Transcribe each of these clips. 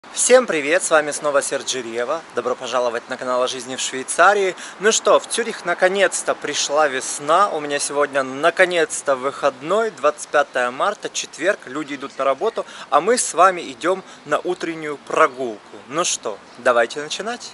Всем привет, с вами снова Серджи Рева. Добро пожаловать на канал о жизни в Швейцарии. Ну что, в Цюрих наконец-то пришла весна. У меня сегодня наконец-то выходной, 25 марта, четверг. Люди идут на работу, а мы с вами идем на утреннюю прогулку. Ну что, давайте начинать.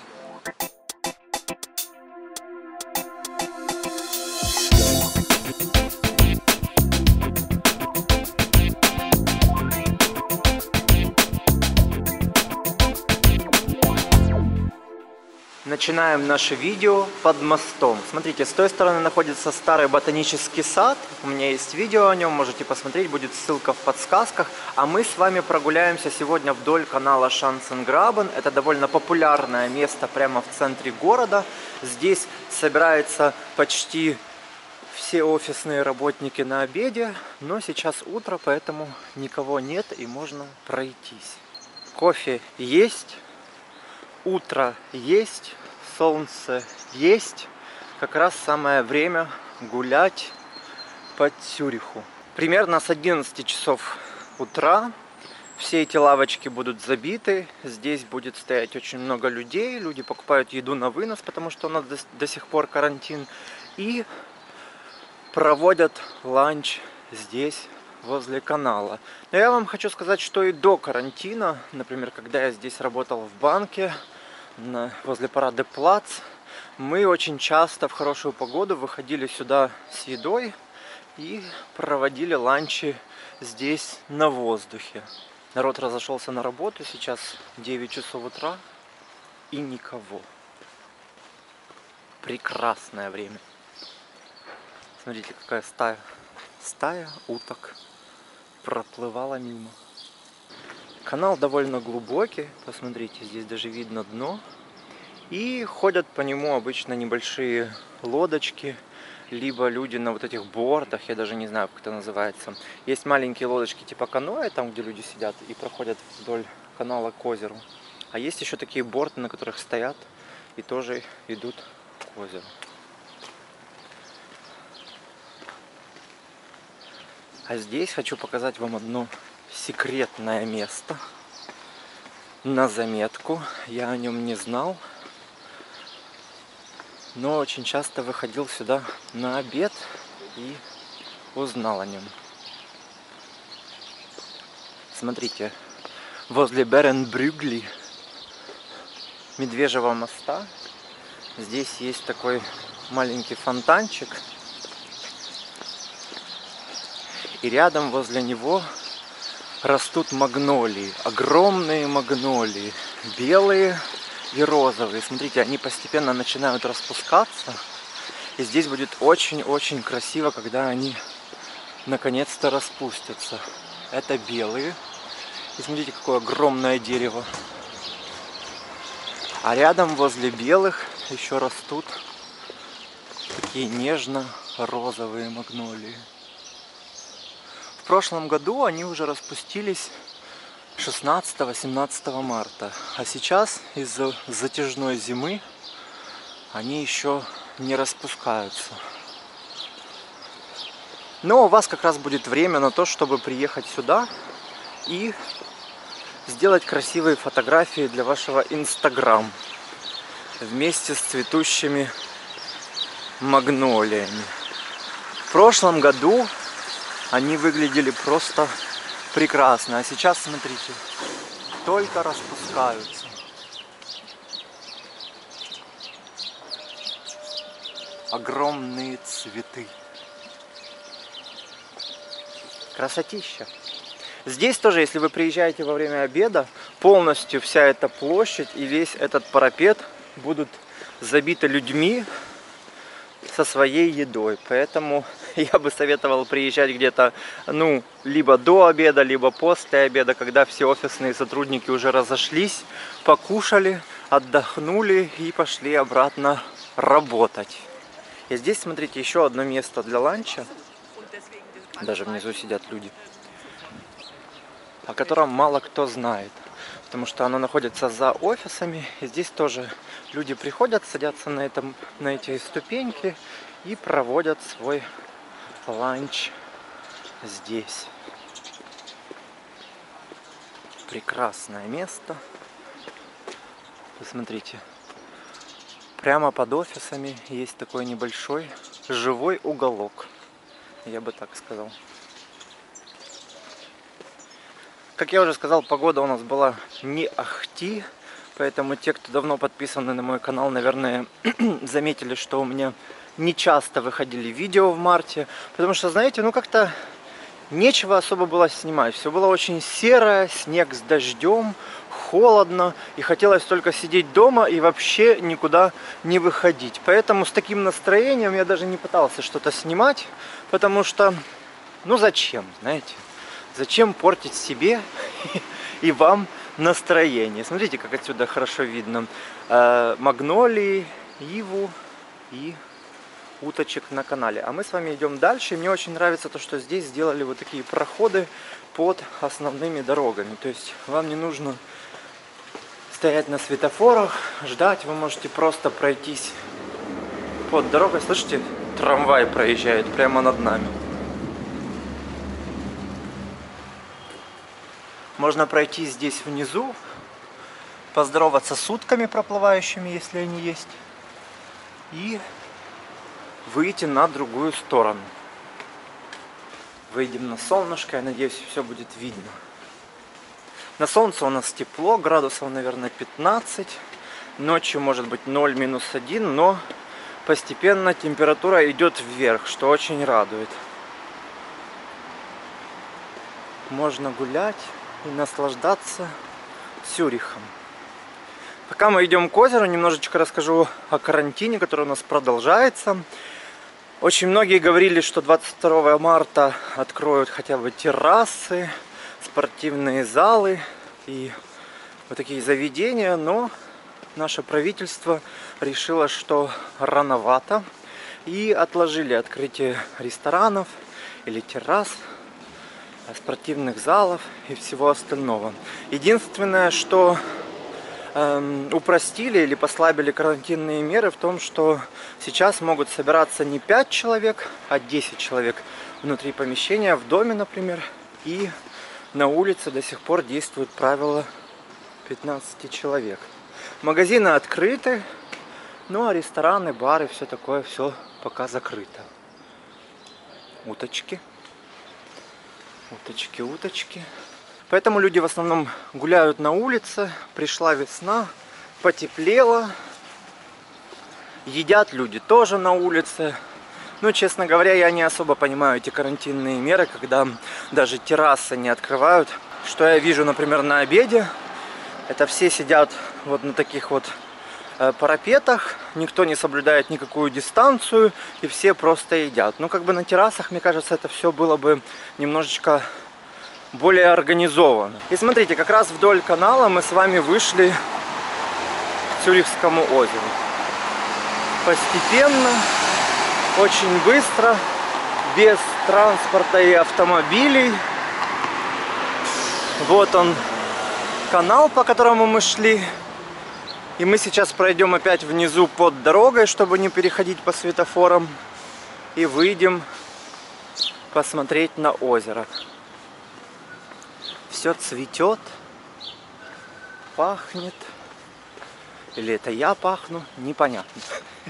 Начинаем наше видео под мостом. Смотрите, с той стороны находится старый ботанический сад. У меня есть видео о нем, можете посмотреть, будет ссылка в подсказках. А мы с вами прогуляемся сегодня вдоль канала Шансенграбен. Это довольно популярное место прямо в центре города. Здесь собираются почти все офисные работники на обеде. Но сейчас утро, поэтому никого нет и можно пройтись. Кофе есть. Утро есть, солнце есть, как раз самое время гулять по Цюриху. Примерно с 11 часов утра все эти лавочки будут забиты, здесь будет стоять очень много людей, люди покупают еду на вынос, потому что у нас до сих пор карантин, и проводят ланч здесь, возле канала. Но я вам хочу сказать, что и до карантина, например, когда я здесь работал в банке, возле Параде-Плац, мы очень часто в хорошую погоду выходили сюда с едой и проводили ланчи здесь на воздухе. Народ разошелся на работу, сейчас 9 часов утра и никого. Прекрасное время. Смотрите, какая стая уток проплывала мимо. Канал довольно глубокий, посмотрите, здесь даже видно дно. И ходят по нему обычно небольшие лодочки, либо люди на вот этих бортах, я даже не знаю, как это называется. Есть маленькие лодочки типа каноэ, там где люди сидят и проходят вдоль канала к озеру. А есть еще такие борты, на которых стоят и тоже идут к озеру. А здесь хочу показать вам одно секретное место на заметку. Я о нем не знал, но очень часто выходил сюда на обед и узнал о нем. Смотрите, возле Беренбрюгли, Медвежьего моста, здесь есть такой маленький фонтанчик. И рядом возле него растут магнолии, огромные магнолии, белые и розовые. Смотрите, они постепенно начинают распускаться. И здесь будет очень-очень красиво, когда они наконец-то распустятся. Это белые. И смотрите, какое огромное дерево. А рядом возле белых еще растут такие нежно-розовые магнолии. В прошлом году они уже распустились 16-17 марта, а сейчас из-за затяжной зимы они еще не распускаются. Но у вас как раз будет время на то, чтобы приехать сюда и сделать красивые фотографии для вашего Инстаграм вместе с цветущими магнолиями. В прошлом году они выглядели просто прекрасно. А сейчас, смотрите, только распускаются. Огромные цветы. Красотища. Здесь тоже, если вы приезжаете во время обеда, полностью вся эта площадь и весь этот парапет будут забиты людьми со своей едой. Поэтому я бы советовал приезжать где-то, либо до обеда, либо после обеда, когда все офисные сотрудники уже разошлись, покушали, отдохнули и пошли обратно работать. И здесь, смотрите, еще одно место для ланча. Даже внизу сидят люди, о котором мало кто знает, потому что оно находится за офисами. И здесь тоже люди приходят, садятся на эти ступеньки и проводят свой ланч здесь. Прекрасное место. Посмотрите. Прямо под офисами есть такой небольшой живой уголок. Я бы так сказал. Как я уже сказал, погода у нас была не ахти. Поэтому те, кто давно подписаны на мой канал, наверное, заметили, что у меня не часто выходили видео в марте. Потому что, знаете, ну как-то нечего особо было снимать. Все было очень серое, снег с дождем, холодно. И хотелось только сидеть дома и вообще никуда не выходить. Поэтому с таким настроением я даже не пытался что-то снимать. Потому что, ну зачем, знаете? Зачем портить себе и вам настроение? Смотрите, как отсюда хорошо видно магнолии, иву и уточек на канале. А мы с вами идем дальше. И мне очень нравится то, что здесь сделали вот такие проходы под основными дорогами. То есть вам не нужно стоять на светофорах, ждать. Вы можете просто пройтись под дорогой. Слышите, трамвай проезжает прямо над нами. Можно пройти здесь внизу, поздороваться с утками проплывающими, если они есть, и выйти на другую сторону. Выйдем на солнышко, я надеюсь, все будет видно. На солнце у нас тепло, градусов, наверное, 15. Ночью может быть 0-1, но постепенно температура идет вверх, что очень радует. Можно гулять и наслаждаться Цюрихом. Пока мы идем к озеру, немножечко расскажу о карантине, который у нас продолжается. Очень многие говорили, что 22 марта откроют хотя бы террасы, спортивные залы и вот такие заведения, но наше правительство решило, что рановато, и отложили открытие ресторанов или террас, спортивных залов и всего остального. Единственное, что упростили или послабили карантинные меры в том, что сейчас могут собираться не 5 человек, а 10 человек внутри помещения, в доме, например, и на улице до сих пор действует правило 15 человек. Магазины открыты, ну а рестораны, бары, все такое, все пока закрыто. Уточки. Уточки, уточки. Поэтому люди в основном гуляют на улице. Пришла весна, потеплело. Едят люди тоже на улице. Ну, честно говоря, я не особо понимаю эти карантинные меры, когда даже террасы не открывают. Что я вижу, например, на обеде, это все сидят вот на таких вот парапетах, никто не соблюдает никакую дистанцию, и все просто едят. Ну, как бы на террасах, мне кажется, это все было бы немножечко более организовано. И смотрите, как раз вдоль канала мы с вами вышли к Цюрихскому озеру. Постепенно, очень быстро, без транспорта и автомобилей. Вот он, канал, по которому мы шли. И мы сейчас пройдем опять внизу под дорогой, чтобы не переходить по светофорам. И выйдем посмотреть на озеро. Все цветет, пахнет. Или это я пахну, непонятно.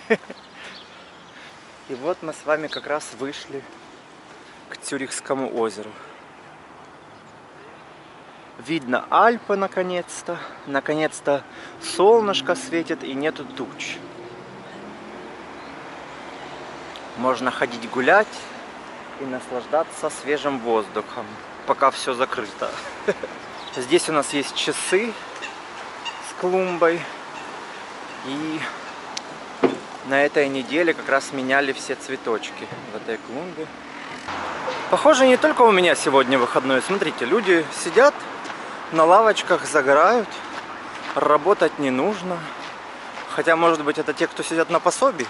И вот мы с вами как раз вышли к Цюрихскому озеру. Видно Альпы наконец-то. Наконец-то солнышко светит и нету туч. Можно ходить гулять и наслаждаться свежим воздухом, пока все закрыто. Здесь у нас есть часы с клумбой. И на этой неделе как раз меняли все цветочки в этой клумбе. Похоже, не только у меня сегодня выходной. Смотрите, люди сидят на лавочках, загорают, работать не нужно. Хотя, может быть, это те, кто сидят на пособии.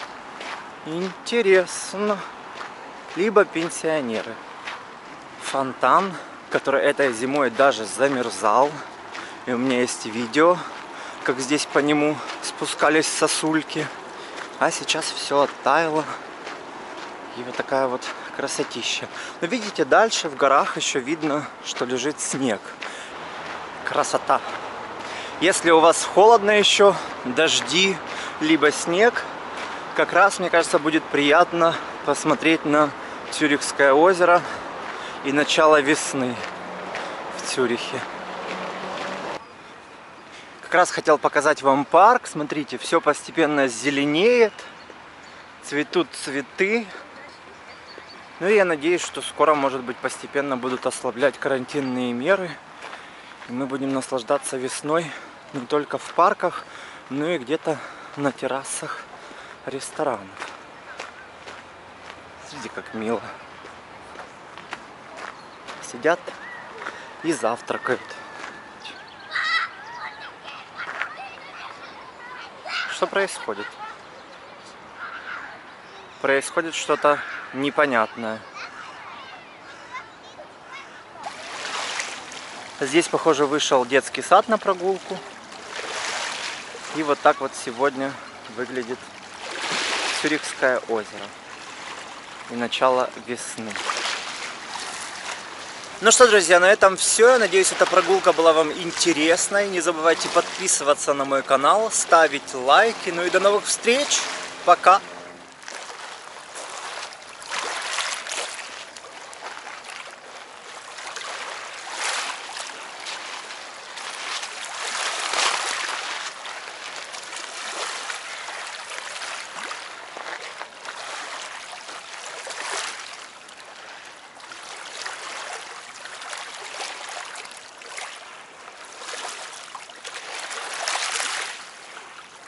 Интересно. Либо пенсионеры. Фонтан, который этой зимой даже замерзал. И у меня есть видео, как здесь по нему спускались сосульки. А сейчас все оттаяло. И вот такая вот красотища. Но видите, дальше в горах еще видно, что лежит снег. Красота. Если у вас холодно еще, дожди, либо снег, как раз, мне кажется, будет приятно посмотреть на Цюрихское озеро и начало весны в Цюрихе. Как раз хотел показать вам парк. Смотрите, все постепенно зеленеет, цветут цветы. Ну и я надеюсь, что скоро, может быть, постепенно будут ослаблять карантинные меры. И мы будем наслаждаться весной не только в парках, но и где-то на террасах ресторанов. Смотрите, как мило. Сидят и завтракают. Что происходит? Происходит что-то непонятное. Здесь, похоже, вышел детский сад на прогулку. И вот так вот сегодня выглядит Цюрихское озеро. И начало весны. Ну что, друзья, на этом все. Надеюсь, эта прогулка была вам интересной. Не забывайте подписываться на мой канал, ставить лайки. Ну и до новых встреч. Пока.